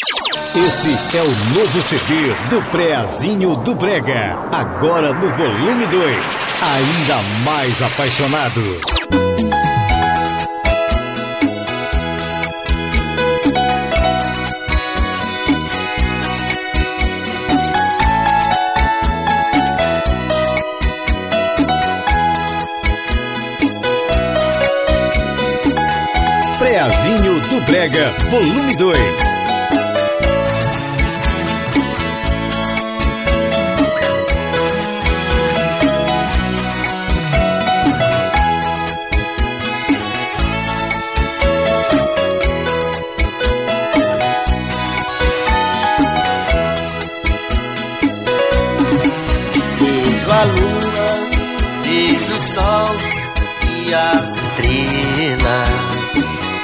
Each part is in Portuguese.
Esse é o novo CD do Preazinho do Brega. Agora no volume 2, ainda mais apaixonado. Preazinho do Brega, volume 2. Vejo a lua, vejo o sol e as estrelas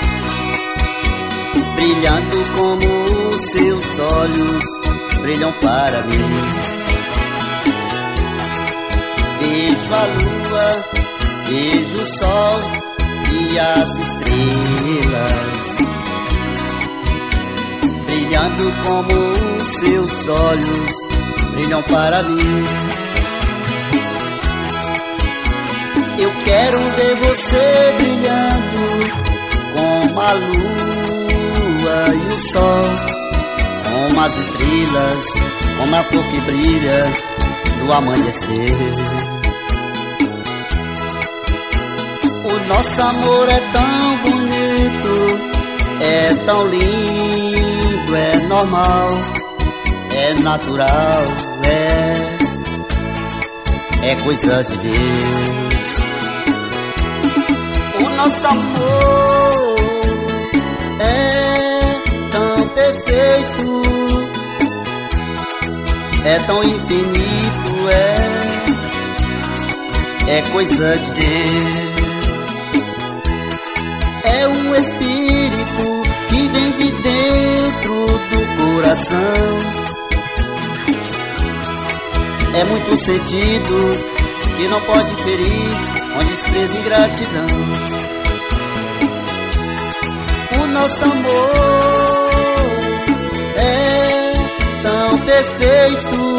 brilhando como os seus olhos brilham para mim. Vejo a lua, vejo o sol e as estrelas brilhando como os seus olhos brilham para mim. Eu quero ver você brilhando como a lua e o sol, como as estrelas, como a flor que brilha no amanhecer. O nosso amor é tão bonito, é tão lindo, é normal, é natural, é coisa de Deus. O nosso amor é tão perfeito, é tão infinito, é coisa de Deus. É um espírito que vem de dentro do coração. É muito sentido que não pode ferir com desprezo e ingratidão. O nosso amor é tão perfeito,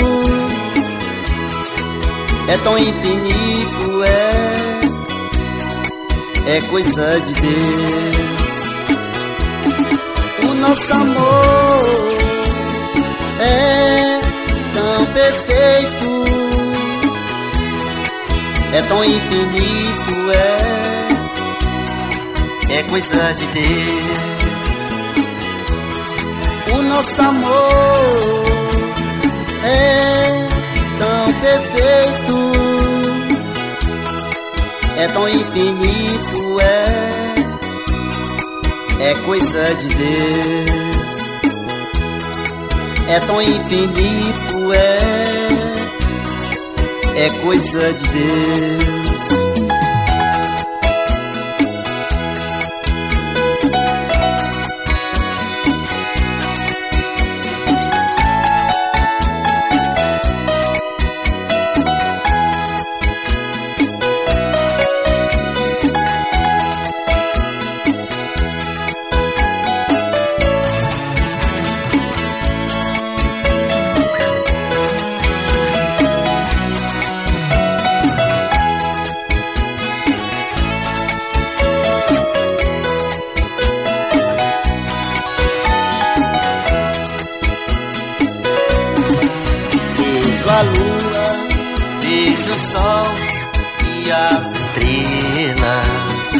é tão infinito, é coisa de Deus. O nosso amor é tão perfeito, é tão infinito, é coisa de Deus. O nosso amor é tão perfeito, é tão infinito, é coisa de Deus. É tão infinito, é coisa de Deus. Vejo a lua, vejo o sol e as estrelas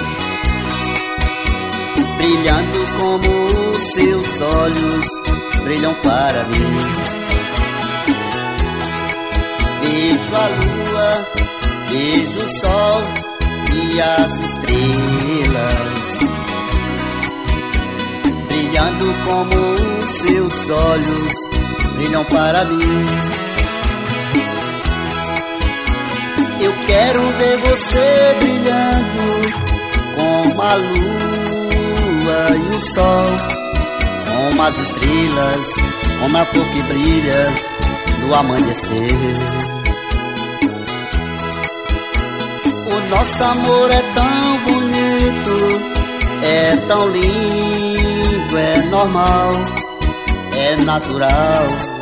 brilhando como os seus olhos brilham para mim. Vejo a lua, vejo o sol e as estrelas brilhando como os seus olhos brilham para mim. Eu quero ver você brilhando como a lua e o sol, como as estrelas, como a flor que brilha no amanhecer. O nosso amor é tão bonito, é tão lindo, é normal, natural,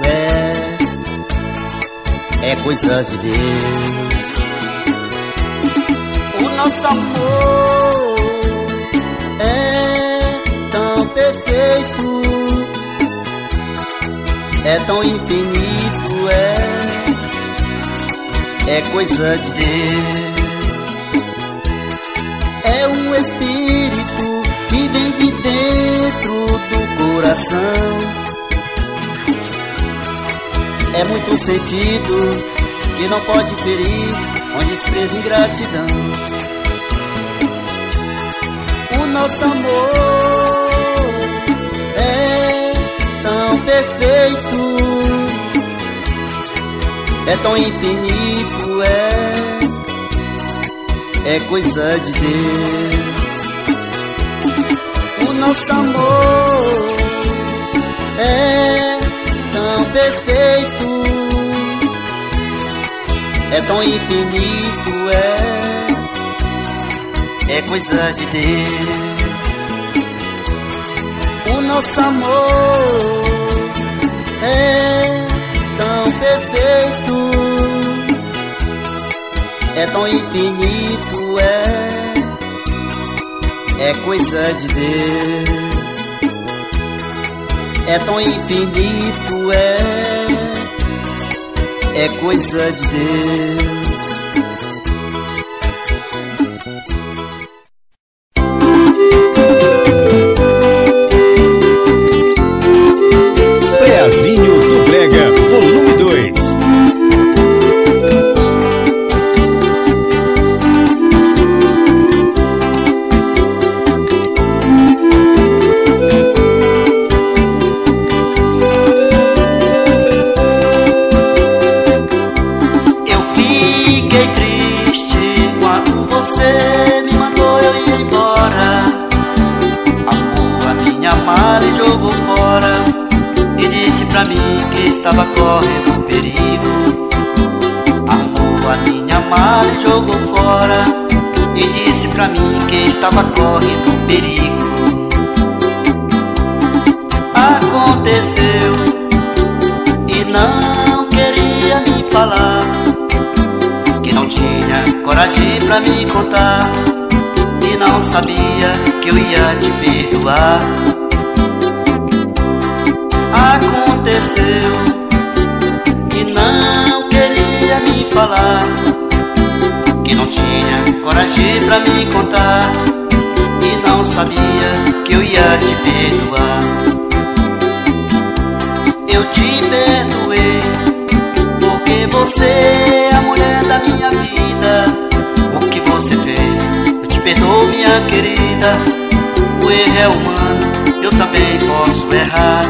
é coisa de Deus. O nosso amor é tão perfeito, é tão infinito, é coisa de Deus. É um espírito que vem de dentro do coração. É muito sentido que não pode ferir com desprezo e ingratidão. O nosso amor é tão perfeito, é tão infinito, é coisa de Deus. O nosso amor é tão perfeito, é tão infinito, é coisa de Deus. O nosso amor é tão perfeito, é tão infinito, é coisa de Deus. É tão infinito, é coisa de Deus. Preazinho do Brega, volume 2. Estava correndo perigo. Armou a minha mala e jogou fora e disse pra mim que estava correndo perigo. Aconteceu e não queria me falar, que não tinha coragem pra me contar e não sabia que eu ia te perdoar. Aconteceu e não queria me falar, que não tinha coragem pra me contar e não sabia que eu ia te perdoar. Eu te perdoei porque você é a mulher da minha vida. O que você fez, eu te perdoo, minha querida. O erro é humano, eu também posso errar.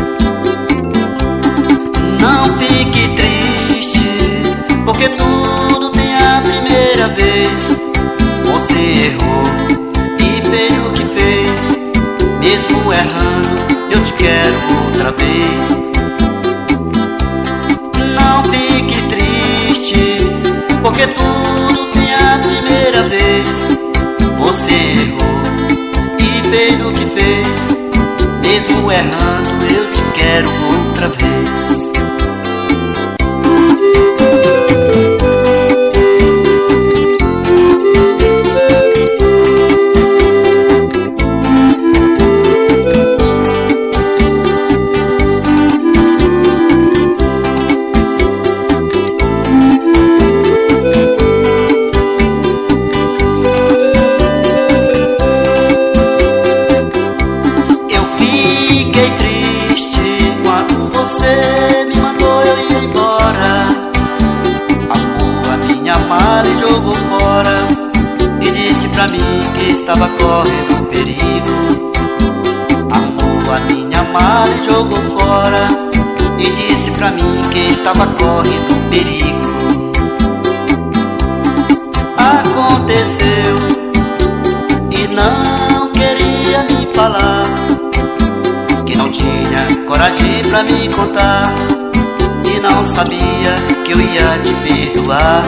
Não fique triste, porque tudo tem a primeira vez. Você errou e fez o que fez. Mesmo errando, eu te quero outra vez. Não fique triste, porque tudo tem a primeira vez. Você errou e fez o que fez. Mesmo errando, eu te quero outra vez. Estava correndo perigo. Armou a minha mala e jogou fora e disse pra mim que estava correndo perigo. Aconteceu e não queria me falar, que não tinha coragem pra me contar e não sabia que eu ia te perdoar.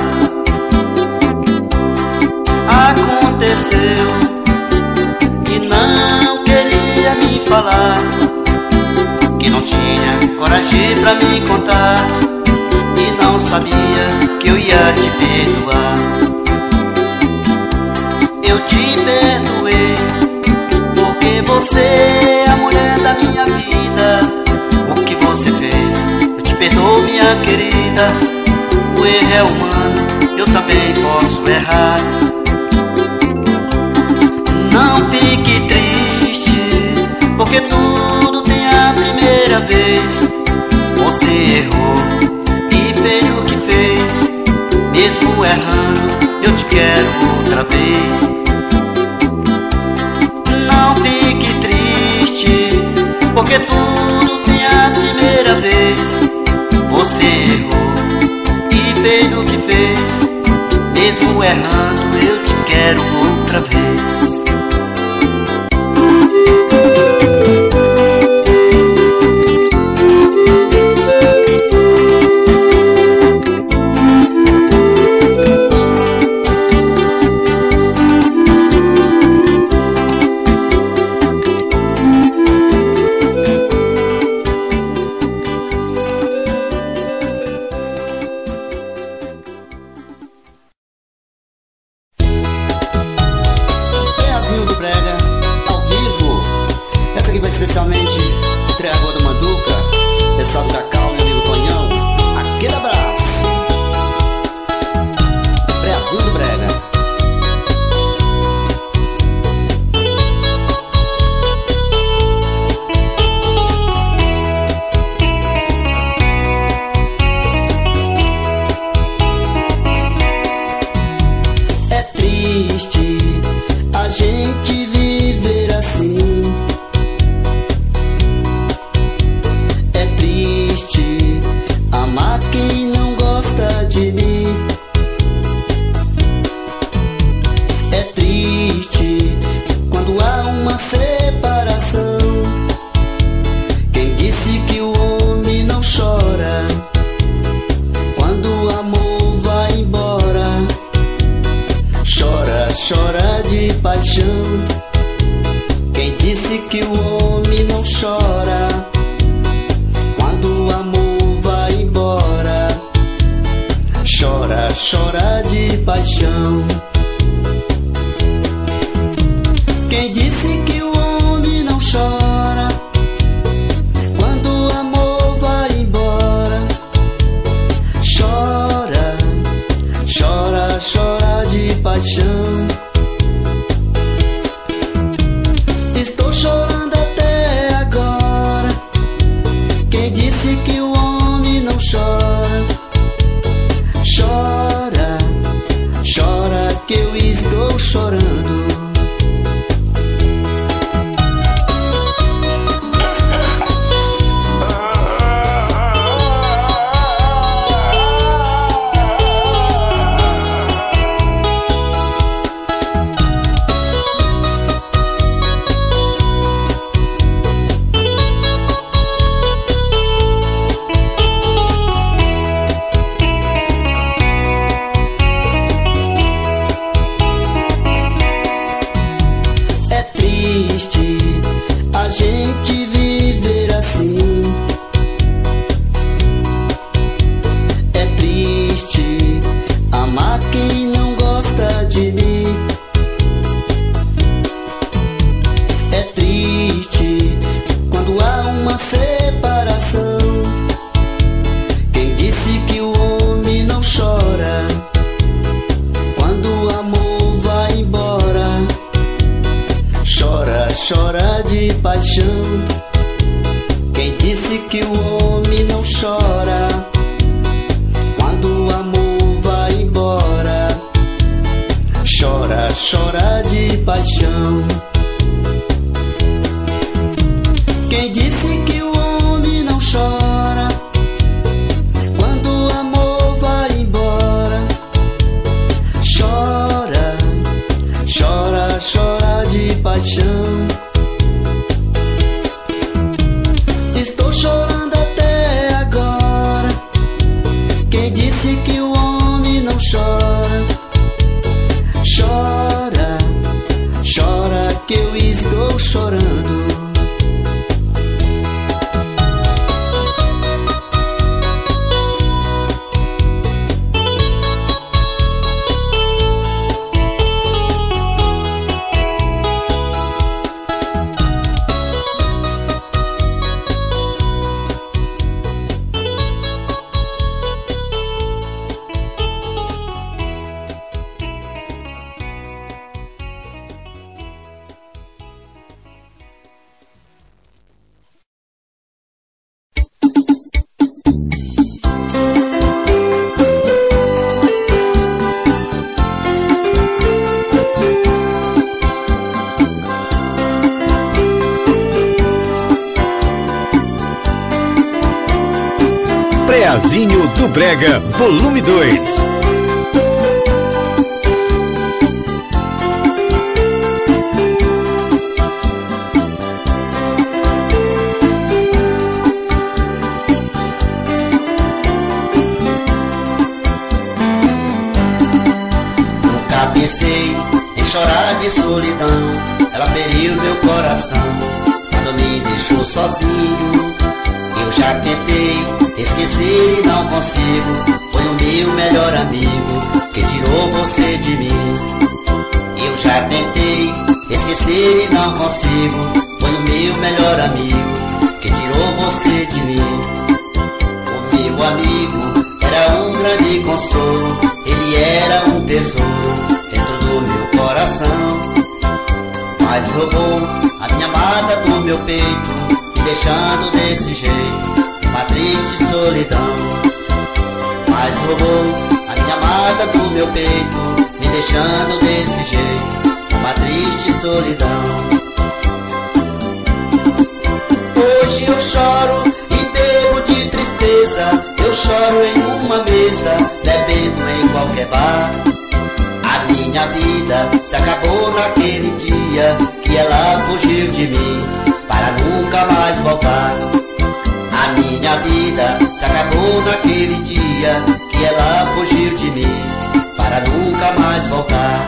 Aconteceu e não queria me falar, que não tinha coragem pra me contar e não sabia que eu ia te perdoar. Eu te perdoei porque você é a mulher da minha vida. O que você fez, eu te perdoo, minha querida. O erro é humano, eu também posso errar. Não fique triste, porque tudo tem a primeira vez. Você errou e fez o que fez. Mesmo errando, eu te quero outra vez. Não fique triste, porque tudo tem a primeira vez. Você errou e fez o que fez. Mesmo errando, eu te quero outra vez. Preazinho do Brega, volume 2. Pensei em chorar de solidão, ela feriu meu coração quando me deixou sozinho. Eu já tentei esquecer e não consigo, foi o meu melhor amigo que tirou você de mim. Eu já tentei esquecer e não consigo, foi o meu melhor amigo que tirou você de mim. O meu amigo era um grande consolo, ele era um tesouro do meu coração, mas roubou a minha amada do meu peito, me deixando desse jeito, uma triste solidão. Mas roubou a minha amada do meu peito, me deixando desse jeito, uma triste solidão. Hoje eu choro e bebo de tristeza, eu choro em uma mesa, bebendo em qualquer bar. A minha vida se acabou naquele dia que ela fugiu de mim para nunca mais voltar. A minha vida se acabou naquele dia que ela fugiu de mim para nunca mais voltar.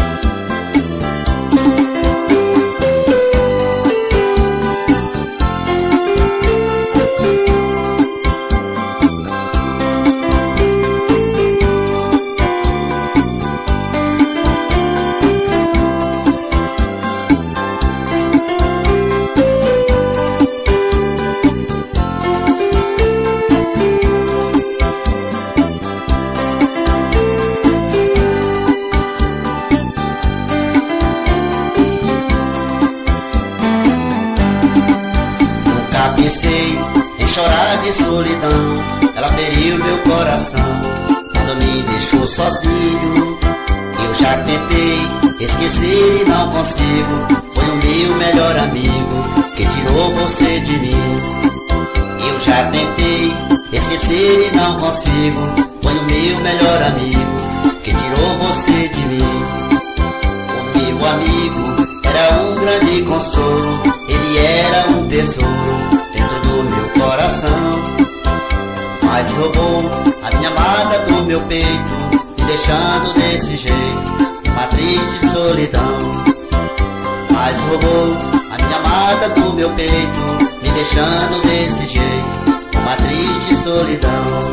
Pensei em chorar de solidão, ela feriu meu coração quando me deixou sozinho. Eu já tentei esquecer e não consigo, foi o meu melhor amigo que tirou você de mim. Eu já tentei esquecer e não consigo, foi o meu melhor amigo que tirou você de mim. O meu amigo era um grande consolo, ele era um tesouro do meu coração, mas roubou a minha amada do meu peito, me deixando desse jeito, uma triste solidão. Mas roubou a minha amada do meu peito, me deixando desse jeito, uma triste solidão.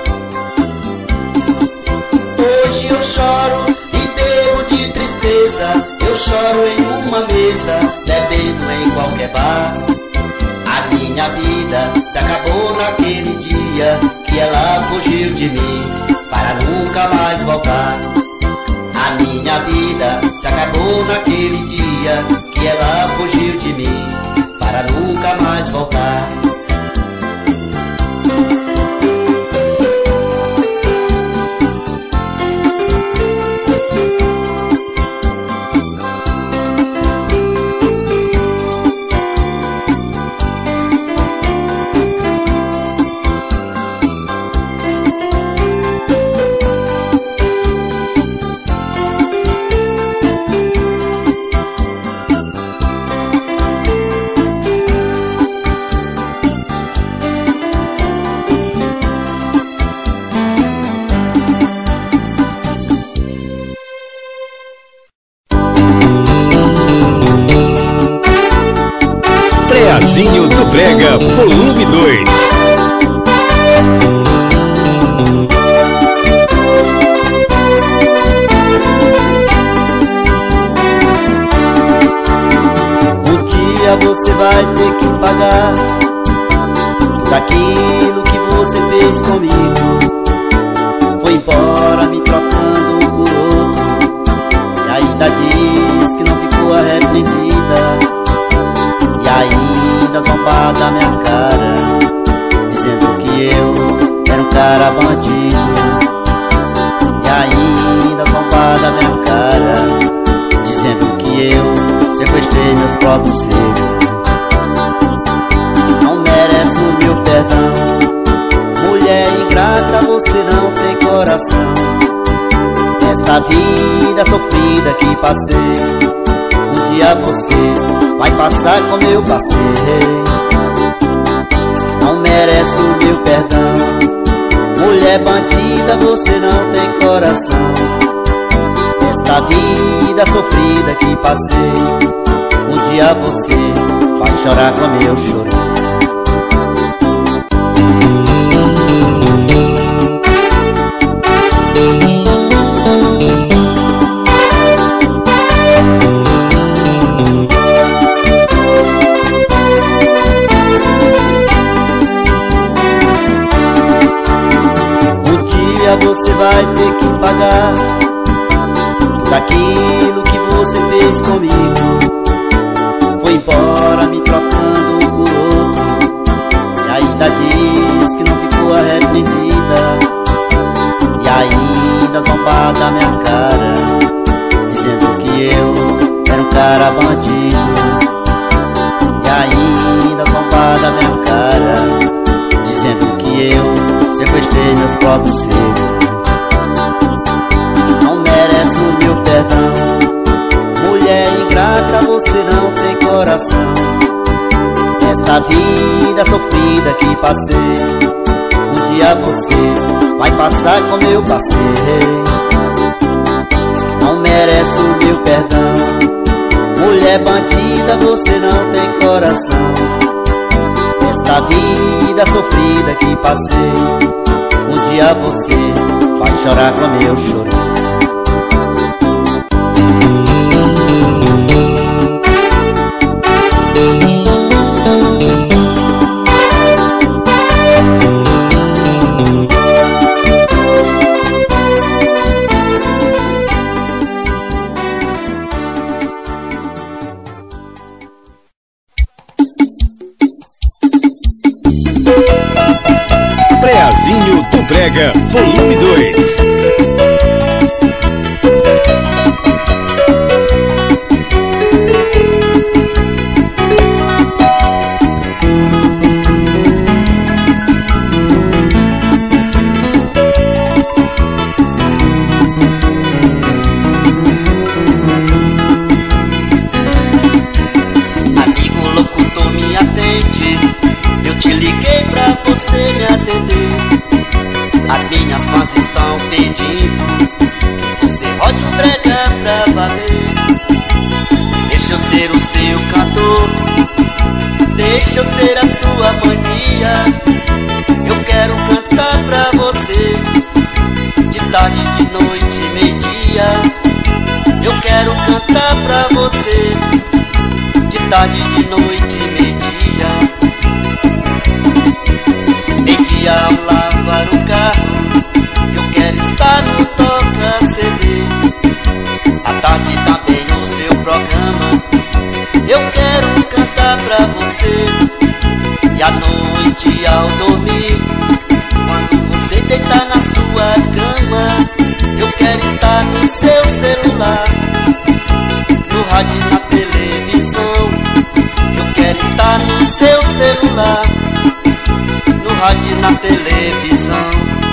Hoje eu choro e bebo de tristeza, eu choro em uma mesa, bebendo em qualquer bar. A minha vida se acabou naquele dia que ela fugiu de mim para nunca mais voltar. A minha vida se acabou naquele dia que ela fugiu de mim para nunca mais voltar. Preazinho do Brega, volume 2. Um dia você vai ter que pagar daquilo que você fez comigo. Foi embora me trocando por outro, e ainda diz que não ficou arrependida. E ainda zomba da minha cara, dizendo que eu era um cara bandido. E ainda zomba da minha cara, dizendo que eu sequestrei meus próprios filhos. Não merece o meu perdão, mulher ingrata, você não tem coração. Esta vida sofrida que passei, um dia você vai passar como eu passei. Não merece o meu perdão. Mulher bandida, você não tem coração. Esta vida sofrida que passei, um dia você vai chorar como eu chorei. Você vai ter que pagar tudo aquilo que você fez comigo. Foi embora me trocando por outro, e ainda diz que não ficou arrependida, e ainda zomba da minha cara, dizendo que eu era um cara bandido. E ainda zomba da minha cara, dizendo que eu sequestrei meus próprios filhos. Não merece o meu perdão. Mulher ingrata, você não tem coração. Esta vida sofrida que passei, um dia você vai passar como eu passei. Não merece o meu perdão. Mulher bandida, você não tem coração. Esta vida sofrida que passei, um dia você vai chorar como eu chorei. Preazinho do Brega, volume 2. Amigo locutor, me atende. Eu te liguei pra você me atender. As minhas fãs estão pedindo que você rode o brega pra valer. Deixa eu ser o seu cantor, deixa eu ser a sua mania. Eu quero cantar pra você, de tarde, de noite, meio-dia. Eu quero cantar pra você, de tarde, de noite, meio-dia. Meio-dia ao lavar o carro, eu quero estar no toca-CD. À tarde também no seu programa, eu quero cantar pra você. E à noite ao dormir, quando você deitar na sua cama, eu quero estar no seu celular, no rádio e na televisão. Eu quero estar no seu celular, no rádio e na televisão.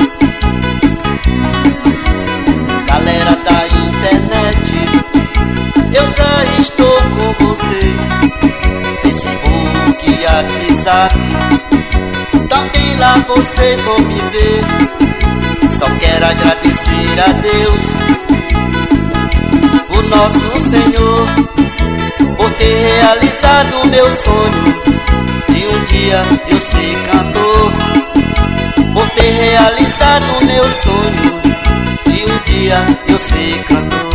Galera da internet, eu já estou com vocês. Facebook e WhatsApp, também lá vocês vão me ver. Só quero agradecer a Deus, o nosso Senhor, por ter realizado o meu sonho de um dia eu ser cantor. Por ter realizado o meu sonho de um dia eu ser cantor.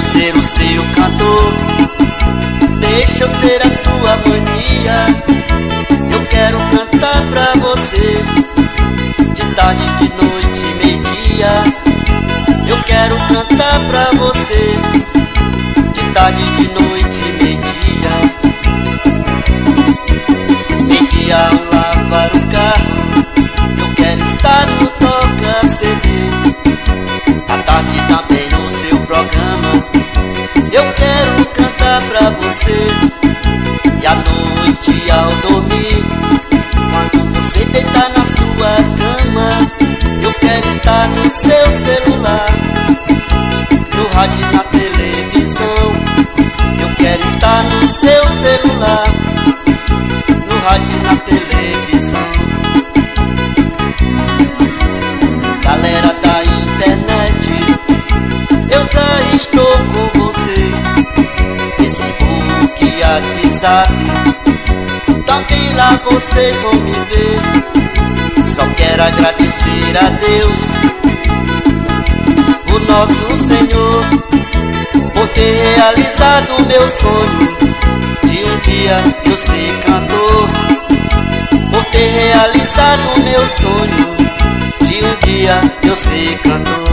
ser o seu cantor. Deixa eu ser a sua mania. Eu quero cantar pra você, de tarde, de noite, meio-dia. Eu quero cantar pra você, de tarde, de noite, meio-dia. Meio-dia ao lavar o carro, eu quero estar no toca-CD. À tarde também no seu programa, eu quero cantar pra você. E à noite ao dormir, quando você deitar na sua cama, eu quero estar no seu celular, no rádio e na televisão. Eu quero estar no seu celular, no rádio e na televisão. Galera da internet, eu já estou com vocês. Facebook, WhatsApp, também lá vocês vão me ver. Só quero agradecer a Deus, o nosso Senhor, por ter realizado o meu sonho de um dia eu ser cantor. Por ter realizado o meu sonho de um dia eu ser cantor.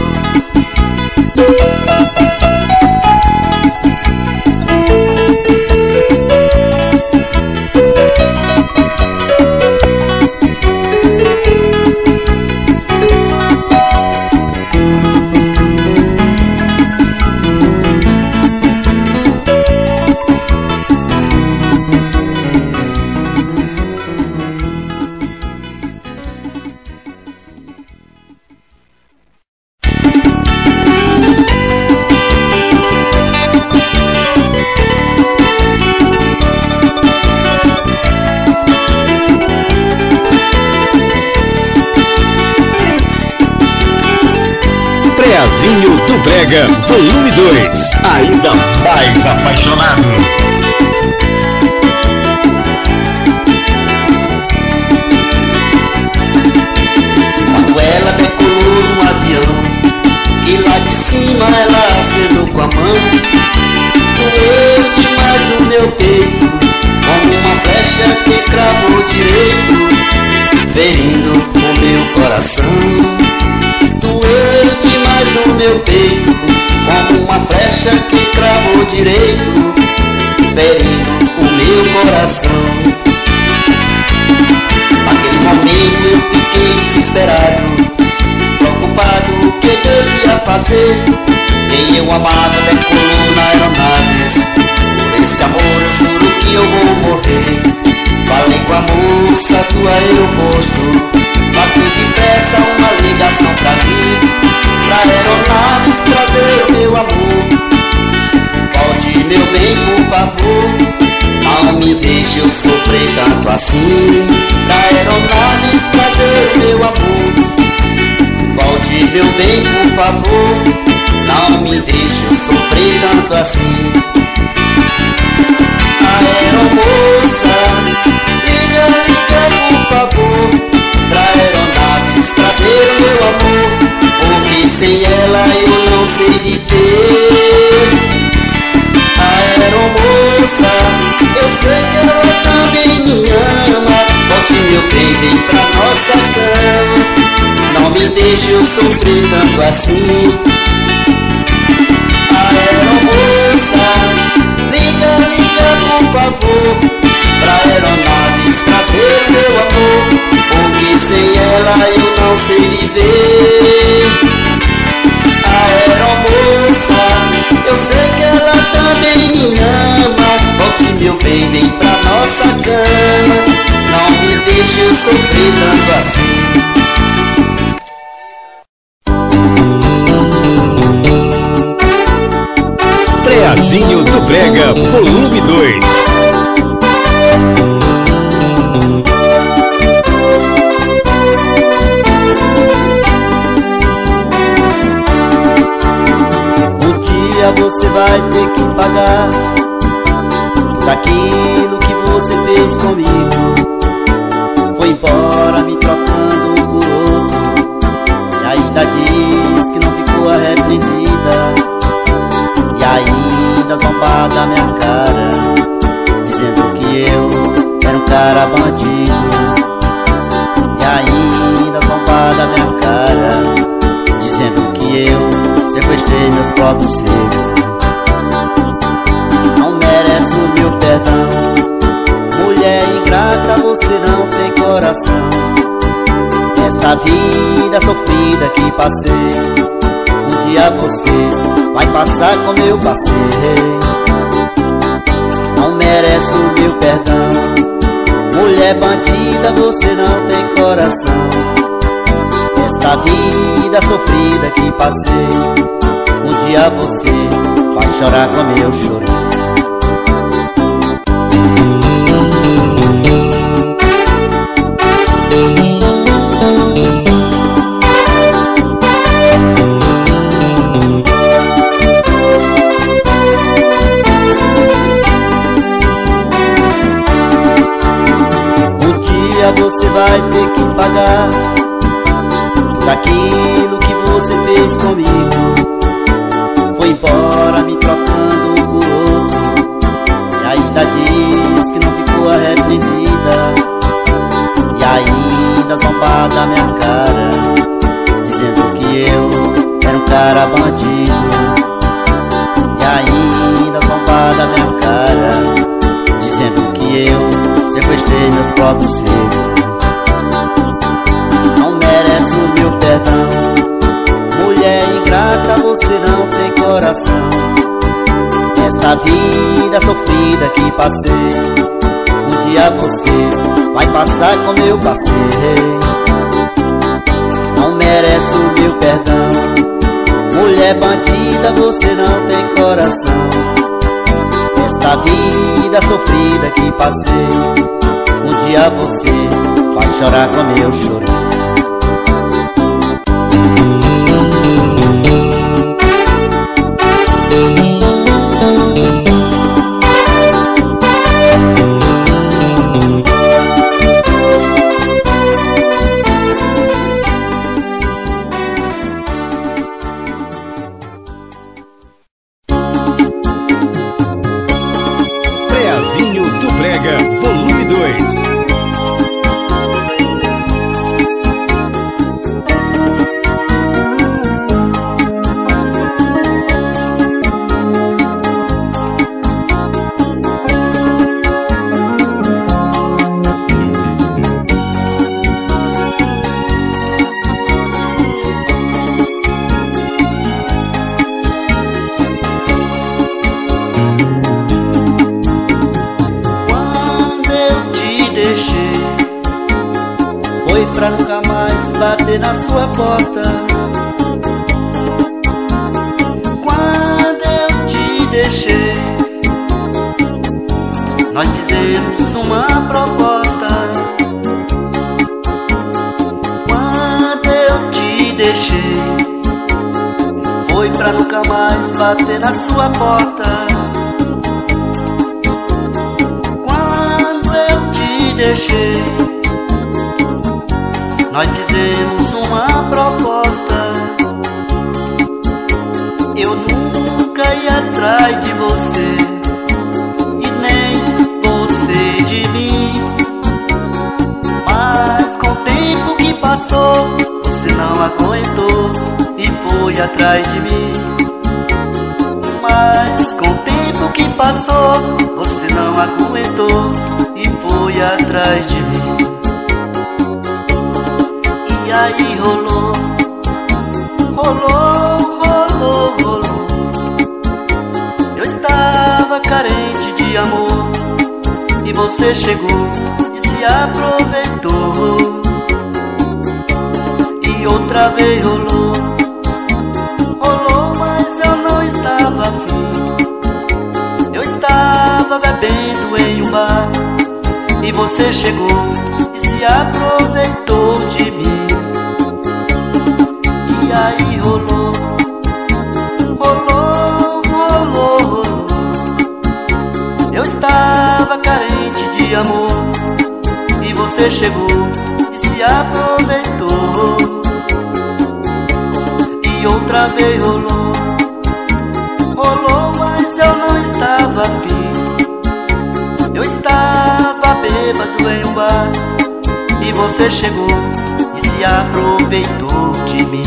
Preazinho do Brega, volume 2, ainda mais apaixonado. Quando ela decolou no avião, e lá de cima ela acenou com a mão, doeu demais no meu peito, como uma flecha que cravou direito, ferindo o meu coração. Doeu demais no meu peito, como uma flecha que cravou direito, ferindo o meu coração. Naquele momento eu fiquei desesperado, preocupado o que devia fazer. Quem eu amava decolou na aeronaves, por esse amor eu juro que eu vou morrer. Falei com a moça do aeroposto, fazer depressa uma ligação pra mim, pra aeronaves trazer o meu amor. Volte, meu bem, por favor, não me deixe eu sofrer tanto assim, pra aeronaves trazer o meu amor. Volte, meu bem, por favor, não me deixe eu sofrer tanto assim. Aeromoça, liga, por favor, pra aeronaves trazer o meu amor, porque sem ela eu não sei viver. Aeromoça, eu sei que ela também me ama, volte, meu bem, vem pra nossa cama, não me deixe eu sofrer tanto assim. Aeromoça, liga, por favor, pra aeronaves trazer o meu amor, porque sem ela eu não sei viver. Aeromoça, eu sei que ela também me ama, volte, meu bem, vem pra nossa cama, não me deixe eu sofrer tanto assim. Preazinho do Brega, volume 2. Um dia você vai ter que pagar daquilo que você fez comigo. Foi embora me trocando por outro, e ainda diz que não ficou arrependida. E aí cara bandido, e ainda zombar da minha cara, dizendo que eu sequestrei meus próprios filhos. Não merece o meu perdão, mulher ingrata, você não tem coração. Esta vida sofrida que passei, um dia você vai passar como eu passei. Não merece o meu perdão, mulher bandida, você não tem coração. Esta vida sofrida que passei, um dia você vai chorar como eu chorei. Você vai ter que pagar tudo aquilo que você fez comigo. Foi embora me trocando por outro, e ainda diz que não ficou arrependida, e ainda zombar da minha cara, dizendo que eu era um cara bandido, e ainda zombar da minha cara, dizendo que eu sequestrei meus próprios filhos. Não merece o meu perdão, mulher ingrata, você não tem coração. Esta vida sofrida que passei, um dia você vai passar como eu passei. Não merece o meu perdão, mulher bandida, você não tem coração. Esta vida sofrida que passei, um dia você vai chorar como eu chorei. Preazinho do Brega, volume 2. Foi pra nunca mais bater na sua porta. Quando eu te deixei, nós fizemos uma proposta. Quando eu te deixei, foi pra nunca mais bater na sua porta. Quando eu te deixei, nós fizemos uma proposta. Eu nunca ia atrás de você, e nem você de mim. Mas com o tempo que passou, você não aguentou e foi atrás de mim. Mas com o tempo que passou, você não aguentou e foi atrás de mim. E aí rolou, rolou, rolou, rolou. Eu estava carente de amor, e você chegou e se aproveitou. E outra vez rolou, rolou, mas eu não estava afim. Eu estava bebendo em um bar, e você chegou e se aproveitou de mim. E aí rolou, rolou, rolou, rolou. Eu estava carente de amor, e você chegou e se aproveitou. E outra vez rolou, rolou, mas eu não estava afim. Eu estava estava bêbado em um bar e você chegou e se aproveitou de mim.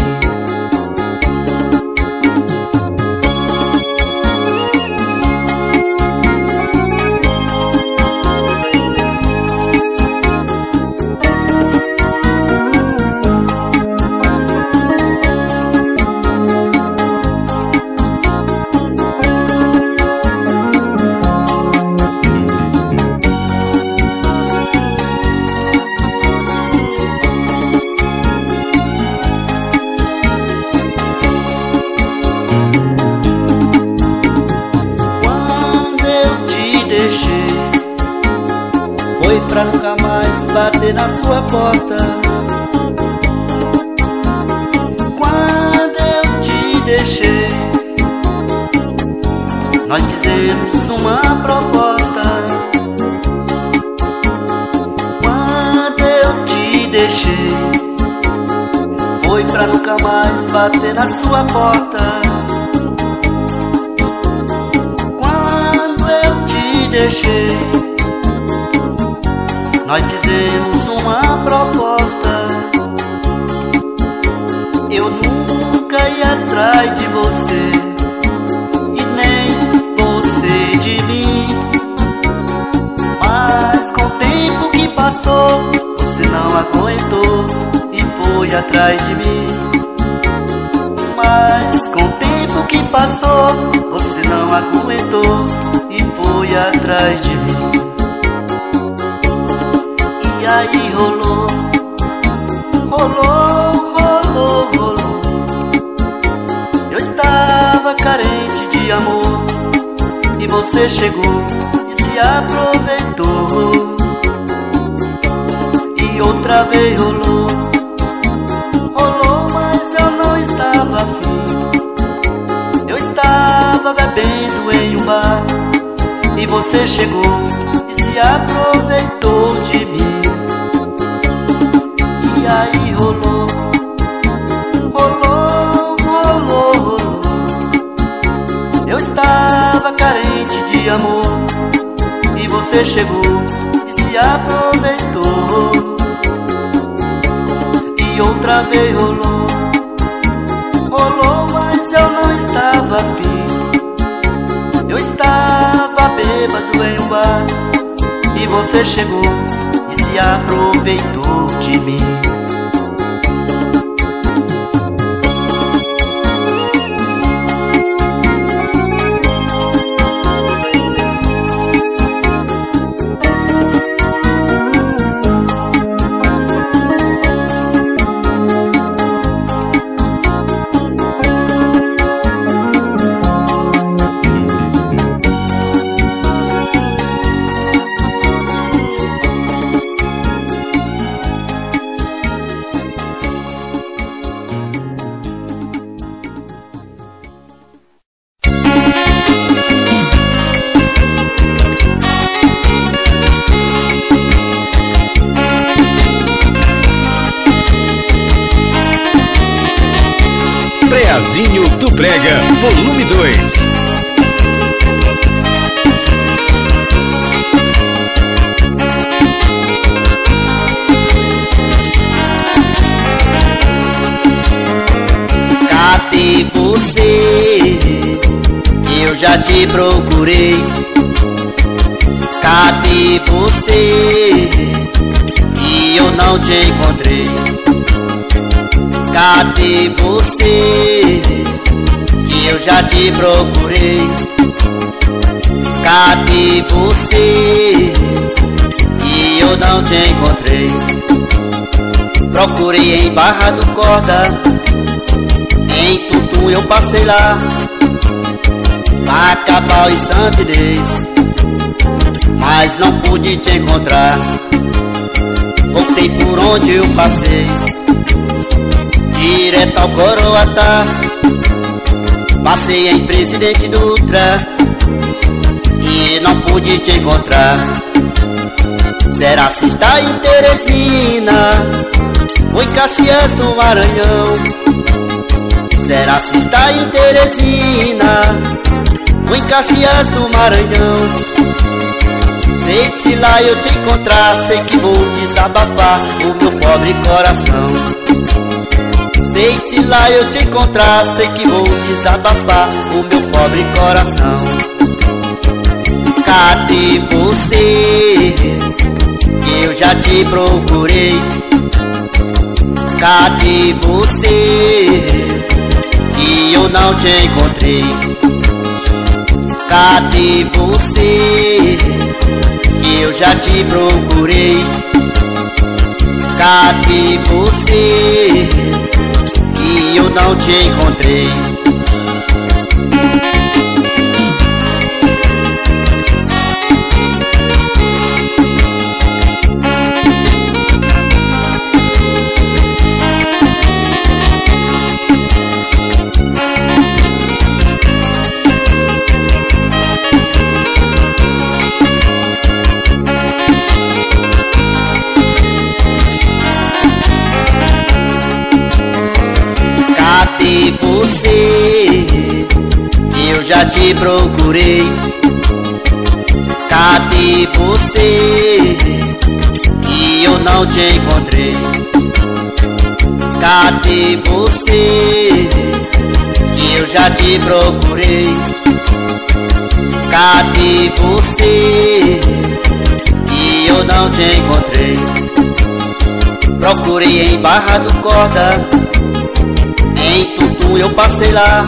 Foi pra nunca mais bater na sua porta. Quando eu te deixei, nós fizemos uma proposta. Quando eu te deixei, foi pra nunca mais bater na sua porta. Quando eu te deixei, nós fizemos uma proposta. Eu nunca ia atrás de você e nem você de mim. Mas com o tempo que passou, você não aguentou e foi atrás de mim. Mas com o tempo que passou, você não aguentou e foi atrás de mim. E aí rolou, rolou, rolou, rolou. Eu estava carente de amor e você chegou e se aproveitou. E outra vez rolou, rolou, mas eu não estava afim. Eu estava bebendo em um bar e você chegou e se aproveitou de mim. E aí rolou, rolou, rolou, rolou. Eu estava carente de amor e você chegou e se aproveitou. E outra vez rolou, rolou, mas eu não estava afim. Eu estava bêbado em um bar e você chegou e se aproveitou de mim. Preazinho do Brega, volume 2. Cadê você? Eu já te procurei. Cadê você? E eu não te encontrei. Cadê você? Que eu já te procurei. Cadê você? Que eu não te encontrei. Procurei em Barra do Corda, em Tutum eu passei lá, Macapau e Santo Inês, mas não pude te encontrar. Voltei por onde eu passei, direto ao Coroatá. Passei em Presidente Dutra e não pude te encontrar. Será se está em Teresina ou em Caxias do Maranhão? Será se está em Teresina ou em Caxias do Maranhão? Sei se lá eu te encontrar, sei que vou desabafar o meu pobre coração. Sei se lá eu te encontrar, sei que vou desabafar o meu pobre coração. Cadê você? Que eu já te procurei. Cadê você? Que eu não te encontrei. Cadê você? Que eu já te procurei. Cadê você? Que eu não te encontrei. Cadê você? Que eu já te procurei. Cadê você? Que eu não te encontrei. Cadê você? Que eu já te procurei. Cadê você? Que eu não te encontrei. Procurei em Barra do Corda, em Tutum eu passei lá,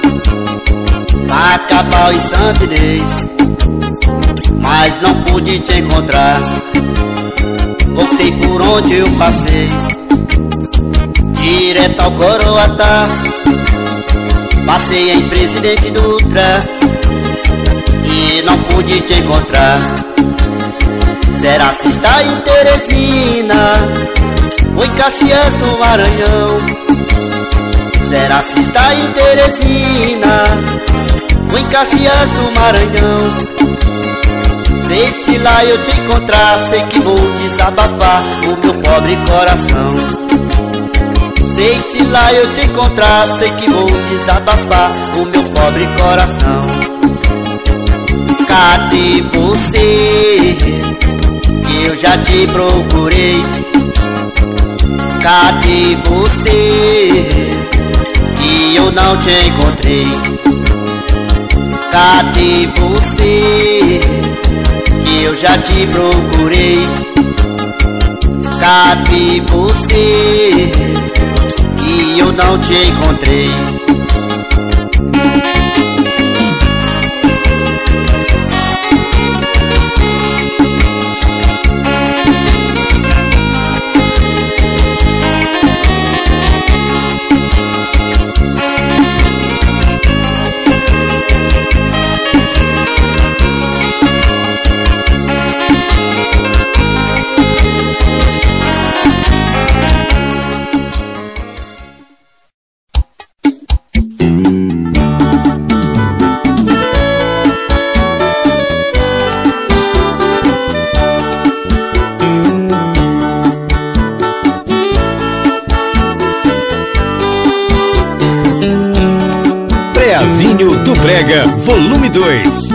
Macapá e Santa Inês, mas não pude te encontrar. Voltei por onde eu passei, direto ao Coroatá. Passei em Presidente Dutra e não pude te encontrar. Será se está em Teresina ou em Caxias do Maranhão? Será se está em Teresina ou em Caxias do Maranhão? Sei se lá eu te encontrar, sei que vou desabafar o meu pobre coração. Sei se lá eu te encontrar, sei que vou desabafar o meu pobre coração. Cadê você? Que eu já te procurei. Cadê você? Que eu não te encontrei. Cadê você? Que eu já te procurei. Cadê você? Que eu não te encontrei. Preazinho do Brega, volume 2.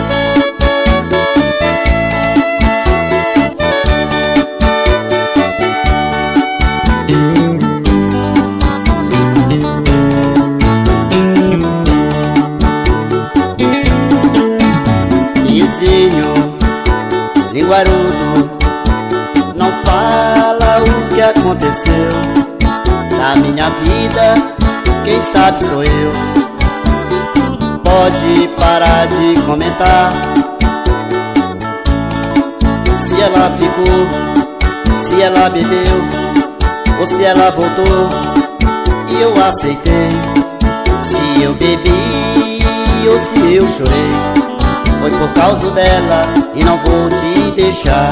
Vizinho, linguarudo, não fala o que aconteceu na minha vida, quem sabe sou eu. Pode parar de comentar se ela ficou, se ela bebeu ou se ela voltou e eu aceitei. Se eu bebi ou se eu chorei, foi por causa dela e não vou te deixar.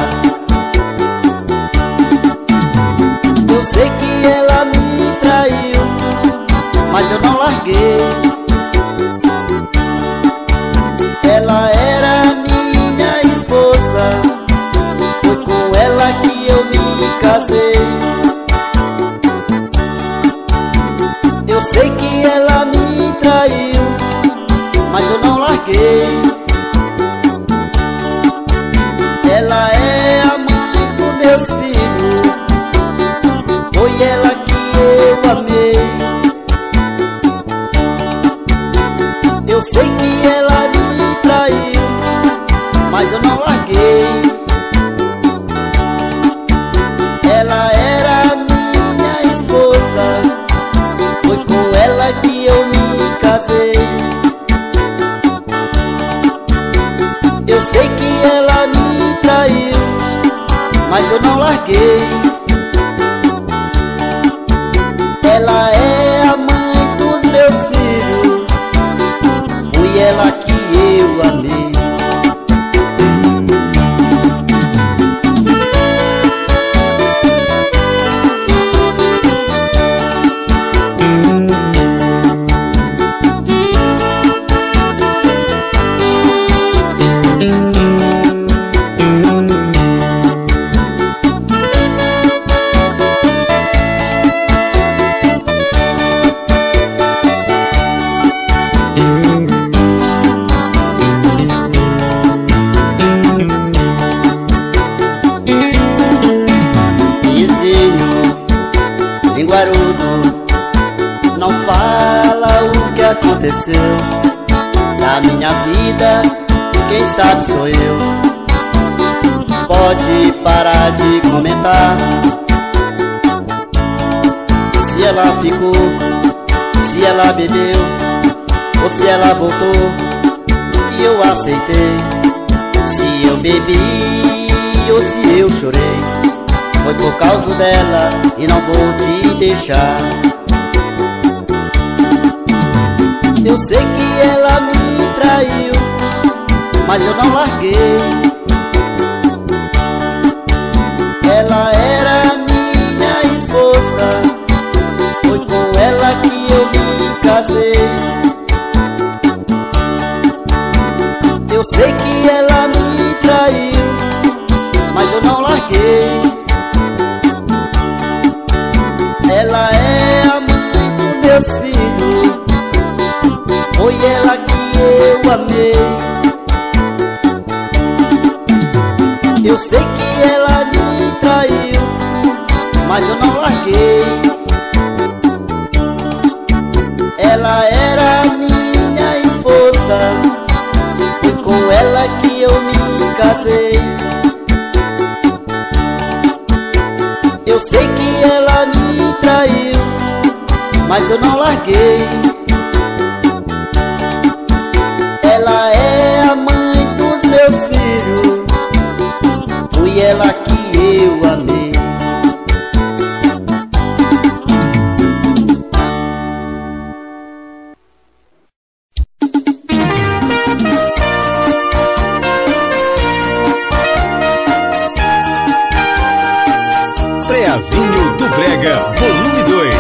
Eu sei que ela me traiu, mas eu não larguei. Ela era minha esposa, foi com ela que eu me casei. Eu sei que ela me traiu, mas eu não larguei. Eu sei que ela me traiu, mas eu não larguei. Ela era minha esposa, foi com ela que eu me casei. Eu sei que ela me traiu, mas eu não larguei. Ela é a mãe dos meus filhos, foi ela que eu amei. Não fala o que aconteceu na minha vida, quem sabe sou eu. Pode parar de comentar se ela ficou, se ela bebeu ou se ela voltou e eu aceitei. Se eu bebi ou se eu chorei, foi por causa dela e não vou te deixar. Eu sei que ela me traiu, mas eu não larguei. Ela era minha esposa, foi com ela que eu me casei. Eu sei que ela me traiu, mas eu não larguei. Ela é a mãe dos meus filhos, foi ela que eu amei. Eu sei que ela me traiu, mas eu não larguei. Ela era minha esposa, foi com ela que eu me casei. Eu sei que ela me traiu, mas eu não larguei. Ela é a mãe dos meus filhos, foi ela que eu amei. Preazinho do Brega, volume 2.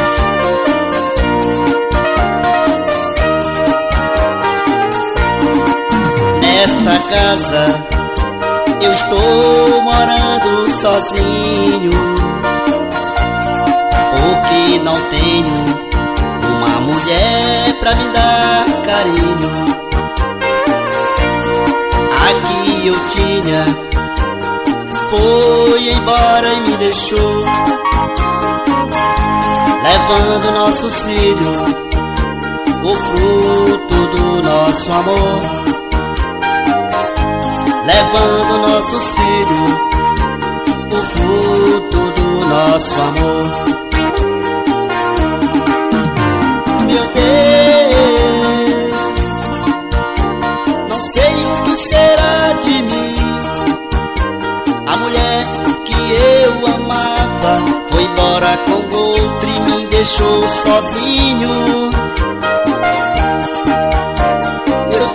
Nesta casa eu estou morando sozinho, porque não tenho uma mulher pra me dar carinho. Aqui eu tinha, foi embora e me deixou, levando nossos filhos, o fruto do nosso amor. Levando nossos filhos, o fruto do nosso amor. Meu Deus, não sei o que será de mim. A mulher que eu amava foi embora com outro e me deixou sozinho. Meu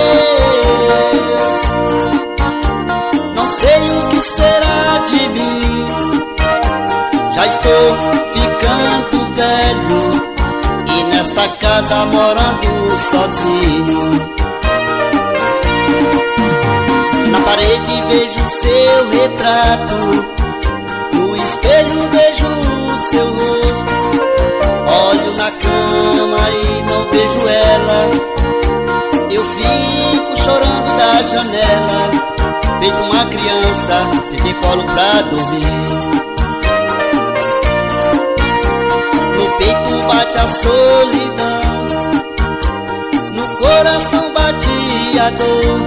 Deus, não sei o que será de mim. Já estou ficando velho e nesta casa morando sozinho. Na parede vejo seu retrato, no espelho vejo o seu rosto. Olho na cama e não vejo ela, eu fico chorando da janela, feito uma criança sem ter colo pra dormir. No peito bate a solidão, no corpo coração batia a dor.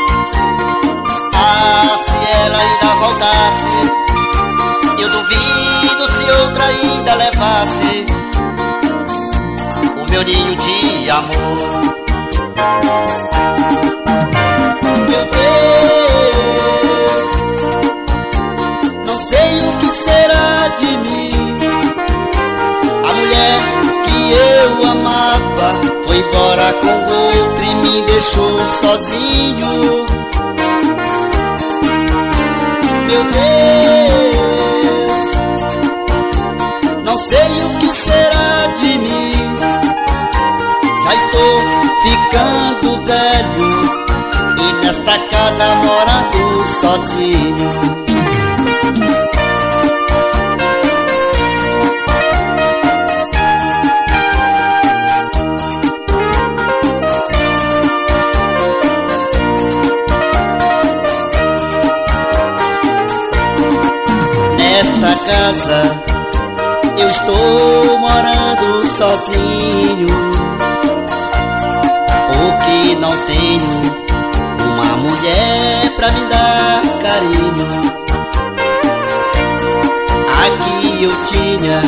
Ah, se ela ainda voltasse, eu duvido se outra ainda levasse o meu ninho de amor. Meu Deus, não sei o que será de mim. A mulher que eu amava foi embora com outro e me deixou sozinho. Meu Deus, não sei o que será de mim. Já estou ficando velho e nesta casa morando sozinho. Nesta casa eu estou morando sozinho, porque não tenho uma mulher pra me dar carinho. Aqui eu tinha,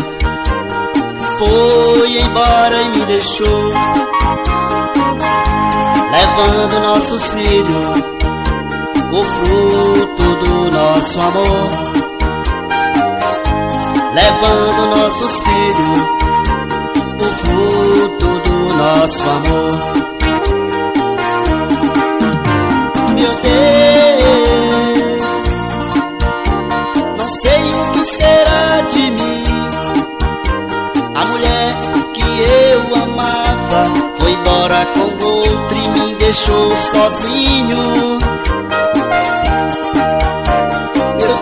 foi embora e me deixou, levando nossos filhos, o fruto do nosso amor. Levando nossos filhos, o fruto do nosso amor. Meu Deus, não sei o que será de mim. A mulher que eu amava foi embora com outro e me deixou sozinho. Meu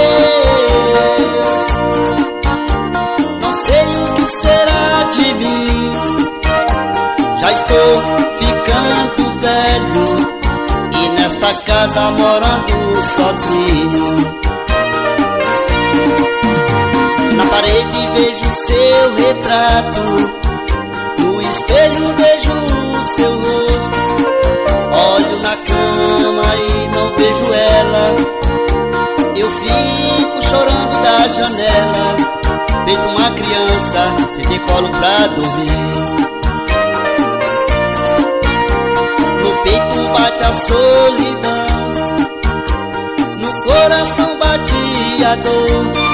Deus, não sei o que será de mim. Já estou ficando velho e nesta casa morando sozinho. Na parede vejo seu retrato, no espelho vejo o seu rosto. Olho na cama e não vejo ela, eu fico chorando da janela, feito uma criança sem ter colo pra dormir. No peito bate a solidão, no coração bate a dor.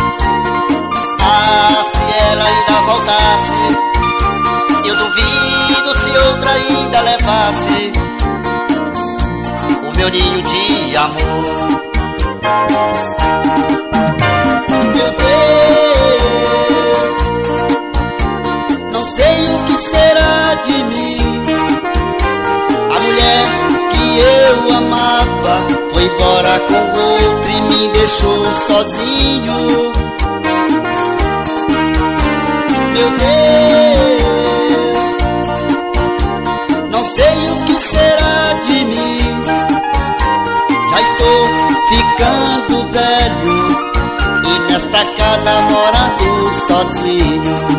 Ah, se ela ainda voltasse, eu duvido se outra ainda levasse o meu ninho de amor. Meu Deus, não sei o que será de mim. A mulher que eu amava foi embora com outro e me deixou sozinho. Meu Deus, não sei o que será de mim. Já estou ficando velho e nesta casa morando sozinho.